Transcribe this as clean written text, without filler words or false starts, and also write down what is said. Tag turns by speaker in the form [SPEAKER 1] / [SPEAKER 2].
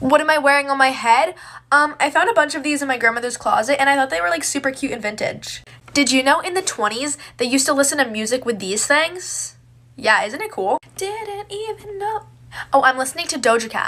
[SPEAKER 1] What am I wearing on my head? I found a bunch of these in my grandmother's closet and I thought they were like super cute and vintage. Did you know in the 20s they used to listen to music with these things? Yeah, isn't it cool? Didn't even know. Oh, I'm listening to Doja Cat.